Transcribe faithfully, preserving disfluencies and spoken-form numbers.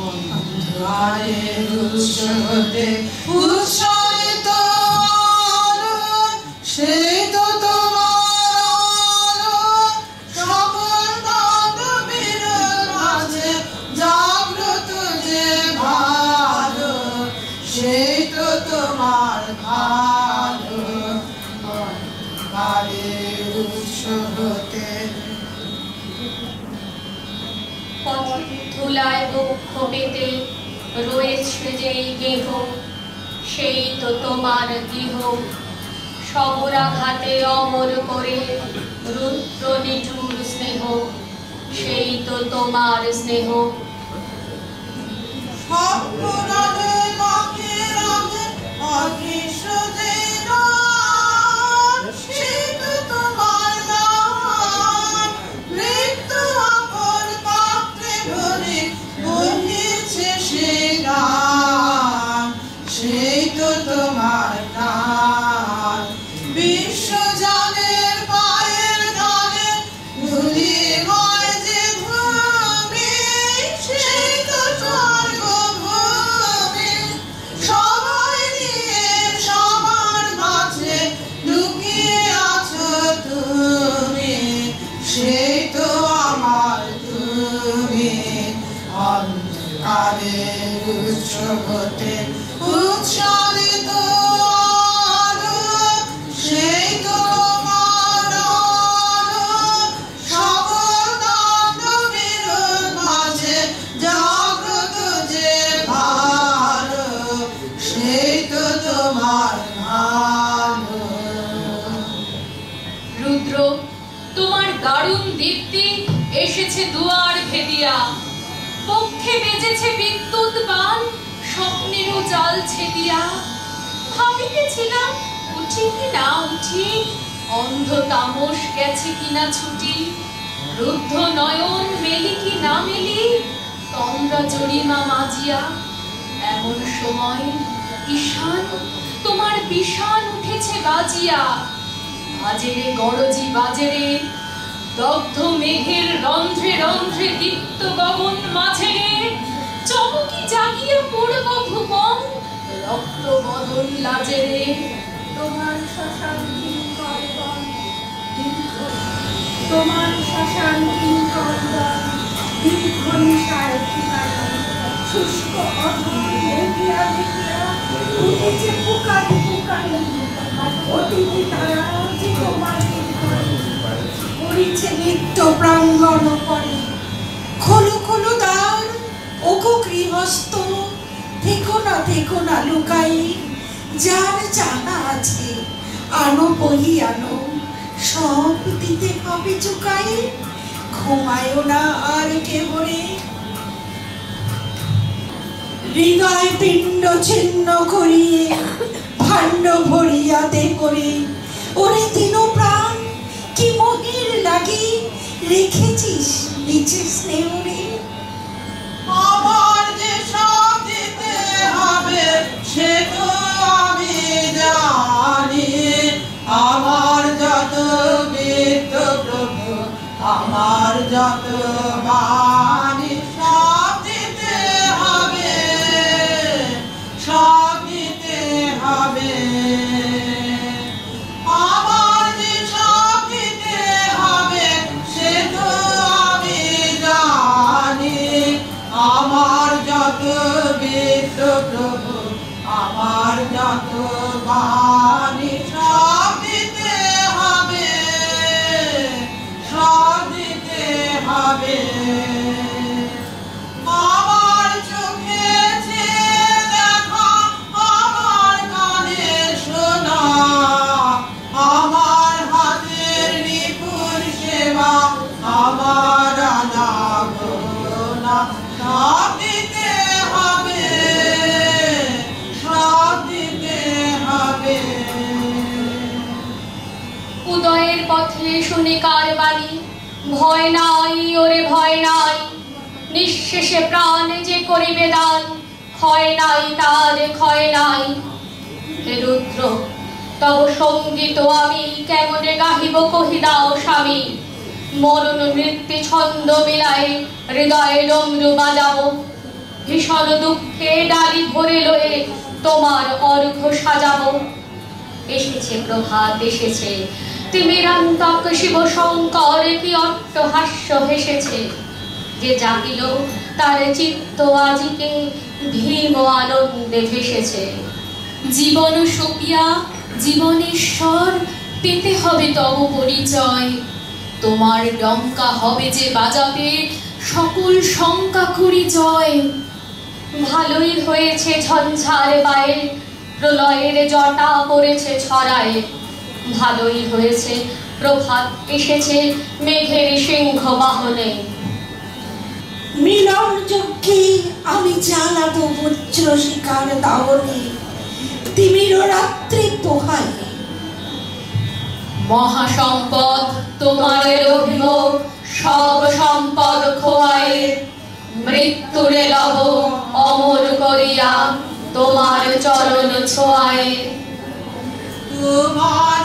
অন্ধকারের উৎস হতে উৎসারিত আলো, সেই তো তোমার আলো সকল বান্ধবীর মাঝে জাগ্রত যে ভালো, সেই তো তোমার ভালো। অন্ধকারের উৎস হতে ধুলায় বক্ষ পেতে রয়েছে যেই গেহ, সেই তো তোমার গৃহ। সমরাঘাতে অমর করে রুদ্র নিঠুর স্নেহ, সেই তো তোমার স্নেহ। স্বপ্নরাগে মাকে রাগে অদৃশ্য যে নাম, সেই তো তোমার নাম। মৃত্যু আপন পাত্রে ভরে বহিছে সে গান, সেই তো তোমার নাম। বিশ্বজনের পায়ের গানে ধূলিময় যে ভূমি, সেই তো স্বর্গভূমি। সবাই নিয়ে সবার মাঝে লুকিয়ে আছো তুমি, সেই তো আমার তুমি। অন্ধকারের উৎস হতে উৎসারিত আলো, সেই তো তোমার আলো সকল বান্ধবীর মাঝে জাগ্রত যে ভালো, সেই তো তোমার ভালো। রুদ্র, তোমার দারুণ দীপ্তি এসেছে দুয়ার ভেদিয়া, পক্ষে বেজেছে বিদ্যুৎ বাণ স্বপ্নেরও জাল ছেদিয়া। ভাবিতেছিলাম উঠি কি না উঠি, অন্ধ তামস গেছে কিনা ছুটি। রুদ্ধ নয়ন মেলি কি না মেলি, তন্দ্রা জরিমা মাজিয়া। এমন সময় ঈশান তোমার বিষাণ উঠেছে বাজিয়া। বাজেরে গরজি বাজেরে, দগ্ধ মেঘের রন্ধ্রে রন্ধ্রে দীপ্ত গগন মাঝেরে। চমকি জাগিয়া পূর্ব ভুবন, রক্ত বদন লাজেরে। তোমার শ্মশান কিঙ্করবন দীর্ঘ, তোমার শ্মশান কিঙ্করবন দীর্ঘ নিশায় ঠিকানা। শুষ্ক অধর দেখিয়া দেখিয়া উঠেছে পুকারি পুকারি, অতিথি তারা যে তোমার করিছে নিত্য প্রাঙ্গণ করে। খোলো খোলো দ্বার ওগো গৃহস্থ, থেকো না থেকো না লুকাই। যার জানা আছে আনো বহি আনো, সব দিতে হবে চুকাই। ঘুমায়ও না আর কেবরে, হৃদয় পিণ্ড ছিন্ন করিয়ে ভাণ্ড ভরিয়া দে করে। ওরে তিন প্রাণ কি মোহের লাগি রেখেছিস নিচে স্নেহ রে। আমার যে সব দিতে হবে সে তো আমি জানি, আমার যত বিত্ত প্রভু আমার যত বাণী, সব দিতে হবে সব দিতে হবে। আমার যে সব দিতে হবে সে তো আমি জানি, আমার যত বিত্ত প্রভু আমার যত বাণী, সব দিতে হবে সব দিতে হবে। আমার চোখে যে দেখা, আমার কানে শোনা, আমার হাতের নিপুণ সেবা, আমার আনাগোনা, সব দিতে হবে সব দিতে হবে। উদয়ের পথে শুনি কার বাণী, ভয় নাই ওরে ভয় নাই। নিঃশেষে প্রাণ যে করিবে দান, ক্ষয় নাই তার ক্ষয় নাই। হে রুদ্র, তব সঙ্গীত আমি কেমনে গাহিব কহি দাও স্বামী। মরণ নৃত্যে ছন্দ মিলাই হৃদয়ে ডমরু বাজাবো। ভীষণ দুঃখে ডালি ভরে লয়ে তোমার অর্ঘ্য সাজাবো। এসেছে প্রভাত এসেছে, তিমিরান্তক শিব শঙ্কর কি অট্টহাস্য হেসেছে। যে জাগিল তার চিত্ত আজিকে ভীম আনন্দে ভেসেছে। জীবন সপিয়া জীবনেশ্বর পেতে হবে তব পরিচয়। তোমার ডঙ্কা হবে যে বাজাতে সকল শঙ্কা করি জয়। ভালোই হয়েছে ঝঞ্ঝার বায়ে, প্রলয়ের জটা পড়েছে ছড়ায়। ভালোই হয়েছে প্রভাত এসেছে মেঘের সিংহ বাহনে। মিলন যজ্ঞে আমি জ্বালাবো বজ্র শিকার দাওনে, তিমির রাত্রি পোহায়। মহাসম্পদ তোমার অভিমুখ সব সম্পদ খোয়ায়। মৃত্যুরে লব অমর করিয়া তোমার চরণ ছোঁয়ায়। তোমার